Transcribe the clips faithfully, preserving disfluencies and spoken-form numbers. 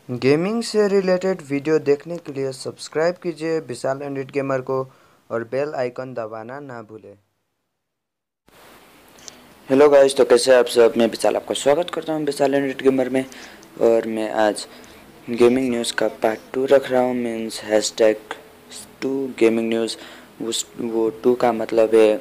Gaming से related video देखने के लिए सब्सक्राइब कीजिए विशाल एंड्रॉइड गेमर को और बेल आइकन दबाना ना भूलें। हेलो गाइस, तो कैसे आप सब। मैं विशाल आपका स्वागत करता हूं विशाल एंड्रॉइड गेमर में। और मैं आज गेमिंग न्यूज़ का पार्ट टू रख रहा हूं। Means hashtag two gaming news. उस वो टू का मतलब है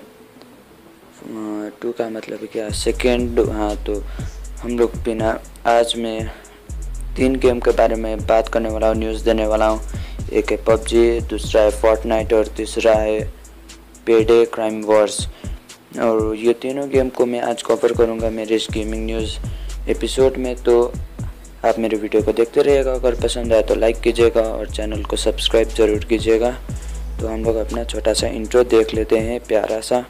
टू का मतलब है क्या, सेकेंड। हाँ, तो हम लोग बिना आज मैं तीन गेम के बारे में बात करने वाला हूँ, न्यूज़ देने वाला हूँ। एक है पबजी, दूसरा है फोर्टनाइट और तीसरा है पेडे क्राइम वॉर्स। और ये तीनों गेम को मैं आज कवर करूँगा मेरे इस गेमिंग न्यूज़ एपिसोड में। तो आप मेरे वीडियो को देखते रहिएगा। अगर पसंद आए तो लाइक कीजिएगा और चैनल को सब्सक्राइब ज़रूर कीजिएगा। तो हम लोग अपना छोटा सा इंट्रो देख लेते हैं, प्यारा सा।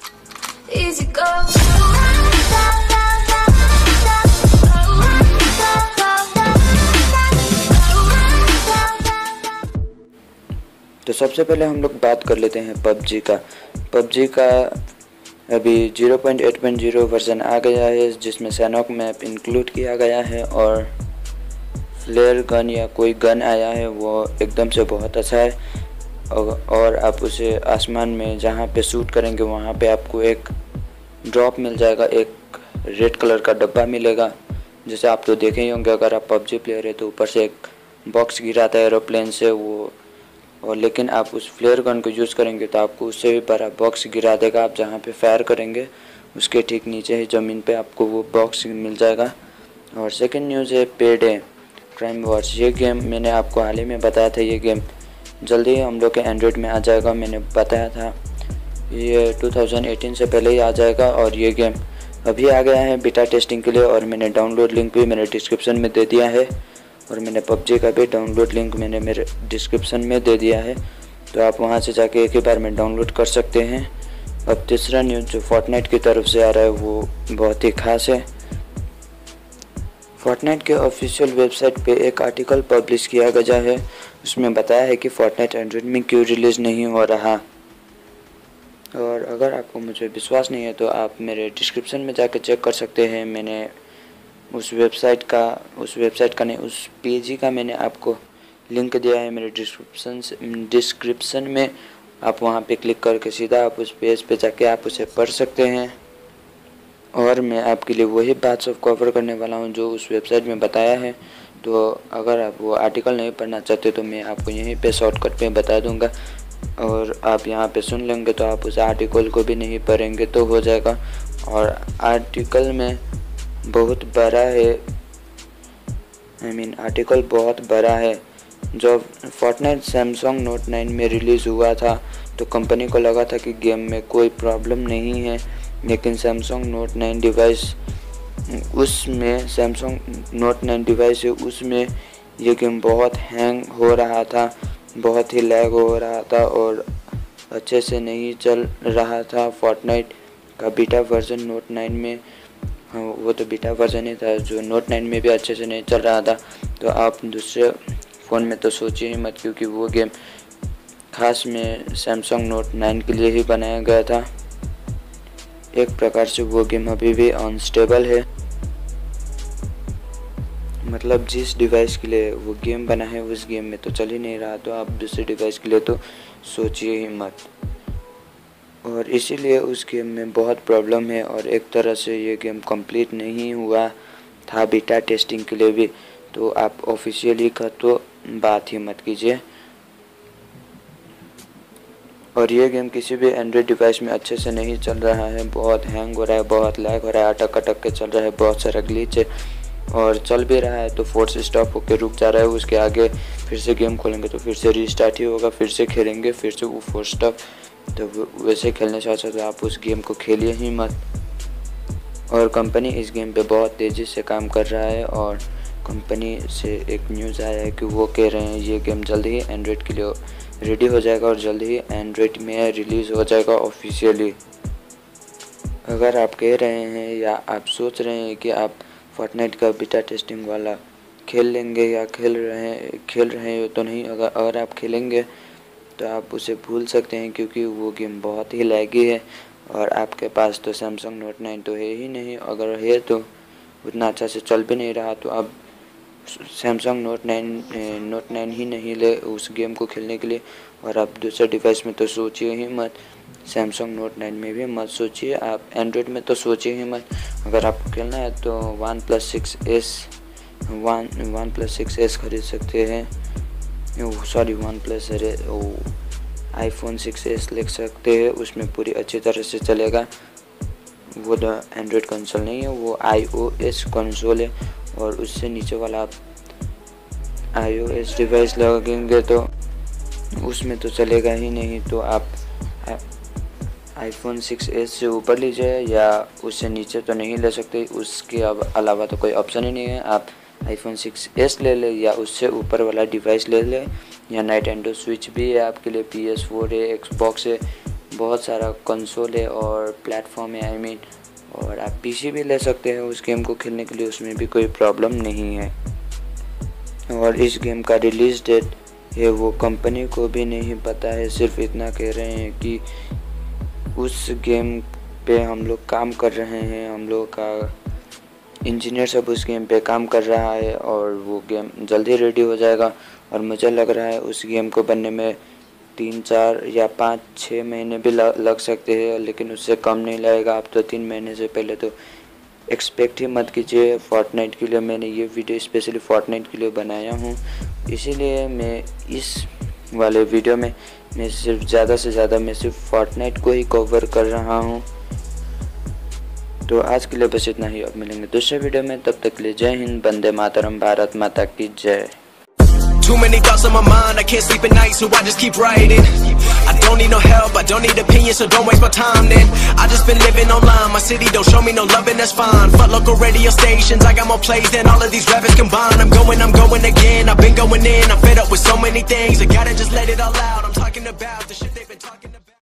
तो सबसे पहले हम लोग बात कर लेते हैं पबजी का। पबजी का अभी zero point eight point zero version आ गया है, जिसमें सैनॉक मैप इंक्लूड किया गया है। और फ्लेयर गन या कोई गन आया है, वो एकदम से बहुत अच्छा है। और आप उसे आसमान में जहाँ पे शूट करेंगे वहाँ पे आपको एक ड्रॉप मिल जाएगा, एक रेड कलर का डब्बा मिलेगा। जैसे आप तो देखे ही होंगे, अगर आप पबजी प्लेयर है तो ऊपर से एक बॉक्स गिराता है एरोप्लेन से वो। और लेकिन आप उस फ्लेयर गन को यूज़ करेंगे तो आपको उससे भी बड़ा बॉक्स गिरा देगा। आप जहाँ पे फायर करेंगे उसके ठीक नीचे ही ज़मीन पे आपको वो बॉक्स मिल जाएगा। और सेकंड न्यूज़ है पेडे क्राइम वॉर्स। ये गेम मैंने आपको हाल ही में बताया था, ये गेम जल्दी ही हम लोग के एंड्रॉयड में आ जाएगा। मैंने बताया था ये टू थाउजेंड एटीन से पहले ही आ जाएगा। और ये गेम अभी आ गया है बीटा टेस्टिंग के लिए। और मैंने डाउनलोड लिंक भी मेरे डिस्क्रिप्शन में दे दिया है। और मैंने पबजी का भी डाउनलोड लिंक मैंने मेरे डिस्क्रिप्शन में दे दिया है, तो आप वहां से जाके एक ही बार में डाउनलोड कर सकते हैं। अब तीसरा न्यूज़ जो फोर्टनाइट की तरफ से आ रहा है वो बहुत ही खास है। फोर्टनाइट के ऑफिशियल वेबसाइट पे एक आर्टिकल पब्लिश किया गया है। उसमें बताया है कि फोर्टनाइट एंड्रॉइड में क्यों रिलीज़ नहीं हो रहा। और अगर आपको मुझे विश्वास नहीं है तो आप मेरे डिस्क्रिप्शन में जाकर चेक कर सकते हैं। मैंने उस वेबसाइट का उस वेबसाइट का नहीं उस पेज का मैंने आपको लिंक दिया है मेरे डिस्क्रिप्शन डिस्क्रिप्शन में। आप वहां पे क्लिक करके सीधा आप उस पेज पे जाके आप उसे पढ़ सकते हैं। और मैं आपके लिए वही बात सब कवर करने वाला हूं जो उस वेबसाइट में बताया है। तो अगर आप वो आर्टिकल नहीं पढ़ना चाहते तो मैं आपको यहीं पे शॉर्टकट पे बता दूंगा, और आप यहाँ पे सुन लेंगे तो आप उस आर्टिकल को भी नहीं पढ़ेंगे तो हो जाएगा। और आर्टिकल में बहुत बड़ा है, आई मीन आर्टिकल बहुत बड़ा है। जब फोर्टनाइट सैमसंग नोट नाइन में रिलीज़ हुआ था तो कंपनी को लगा था कि गेम में कोई प्रॉब्लम नहीं है, लेकिन सैमसंग नोट नाइन डिवाइस उसमें सैमसंग नोट नाइन डिवाइस है उसमें ये गेम बहुत हैंग हो रहा था, बहुत ही लैग हो रहा था और अच्छे से नहीं चल रहा था। फोर्टनाइट का बीटा वर्जन नोट नाइन में, हाँ वो तो बीटा वर्जन ही था, जो नोट नाइन में भी अच्छे से नहीं चल रहा था। तो आप दूसरे फ़ोन में तो सोचिए ही मत, क्योंकि वो गेम खास में सैमसंग नोट नाइन के लिए ही बनाया गया था। एक प्रकार से वो गेम अभी भी अनस्टेबल है, मतलब जिस डिवाइस के लिए वो गेम बना है उस गेम में तो चल ही नहीं रहा, तो आप दूसरे डिवाइस के लिए तो सोचिए ही मत। और इसीलिए उस गेम में बहुत प्रॉब्लम है और एक तरह से ये गेम कंप्लीट नहीं हुआ था बीटा टेस्टिंग के लिए भी। तो आप ऑफिशियली का तो बात ही मत कीजिए। और ये गेम किसी भी एंड्रॉयड डिवाइस में अच्छे से नहीं चल रहा है, बहुत हैंग हो रहा है, बहुत लैग हो रहा है, अटक अटक के चल रहा है, बहुत सारा ग्लिच है। और चल भी रहा है तो फोर्स स्टॉप होकर रुक जा रहा है, उसके आगे फिर से गेम खोलेंगे तो फिर से रीस्टार्ट ही होगा, फिर से खेलेंगे फिर से वो फोर्स स्टॉप। तो वैसे खेलने से अच्छा तो आप उस गेम को खेलिए ही मत। और कंपनी इस गेम पे बहुत तेज़ी से काम कर रहा है और कंपनी से एक न्यूज़ आया है कि वो कह रहे हैं ये गेम जल्द ही एंड्रॉयड के लिए रेडी हो जाएगा और जल्द ही एंड्रॉयड में रिलीज़ हो जाएगा ऑफिशियली। अगर आप कह रहे हैं या आप सोच रहे हैं कि आप फोर्टनाइट का बीटा टेस्टिंग वाला खेल लेंगे या खेल रहे हैं खेल रहे हो तो नहीं, अगर अगर आप खेलेंगे तो आप उसे भूल सकते हैं, क्योंकि वो गेम बहुत ही लैगी है। और आपके पास तो सैमसंग नोट नाइन तो है ही नहीं, अगर है तो उतना अच्छा से चल भी नहीं रहा। तो अब Samsung Note nine Note nine ही नहीं ले उस गेम को खेलने के लिए। और आप दूसरे डिवाइस में तो सोचिए ही मत, सैमसंग नोट नाइन में भी मत सोचिए, आप एंड्रॉयड में तो सोचिए ही मत। अगर आपको खेलना है तो OnePlus six S one OnePlus six S खरीद सकते हैं, sorry OnePlus iPhone six S ले सकते हैं, उसमें पूरी अच्छी तरह से चलेगा। वो एंड्रॉयड कंसोल नहीं है, वो आईओएस कंसोल है। और उससे नीचे वाला आप आईओएस डिवाइस लगेंगे तो उसमें तो चलेगा ही नहीं। तो आप आईफोन सिक्स एस से ऊपर लीजिए या उससे नीचे तो नहीं ले सकते, उसके अलावा तो कोई ऑप्शन ही नहीं है। आप आईफोन सिक्स एस ले ले या उससे ऊपर वाला डिवाइस ले ले, या नाइटेंडो स्विच भी है आपके लिए, पी एस फोर है, एक्सबॉक्स है, बहुत सारा कंसोल है और प्लेटफॉर्म है आई मीन। और आप पीसी भी ले सकते हैं उस गेम को खेलने के लिए, उसमें भी कोई प्रॉब्लम नहीं है। और इस गेम का रिलीज़ डेट है वो कंपनी को भी नहीं पता है, सिर्फ इतना कह रहे हैं कि उस गेम पे हम लोग काम कर रहे हैं, हम लोग का इंजीनियर सब उस गेम पे काम कर रहा है और वो गेम जल्दी रेडी हो जाएगा। और मुझे लग रहा है उस गेम को बनने में तीन चार या पाँच छः महीने भी लग सकते हैं, लेकिन उससे कम नहीं लगेगा। आप तो तीन महीने से पहले तो एक्सपेक्ट ही मत कीजिए फोर्टनाइट के लिए। मैंने ये वीडियो स्पेशली फोर्टनाइट के लिए बनाया हूँ, इसीलिए मैं इस वाले वीडियो में मैं सिर्फ ज़्यादा से ज़्यादा मैं सिर्फ फोर्टनाइट को ही कवर कर रहा हूँ। तो आज के लिए बस इतना ही, अब मिलेंगे दूसरे वीडियो में, तब तक के लिए जय हिंद, वंदे मातरम, भारत माता की जय। Too many thoughts on my mind, I can't sleep at night, so I just keep writing. I don't need no help, I don't need opinions, so don't waste my time then. I just been living online, my city don't show me no love and that's fine. Fuck local radio stations, I got more plays than all of these rappers combined. I'm going, I'm going again, I've been going in, I'm fed up with so many things, I gotta just let it all out. I'm talking about the shit that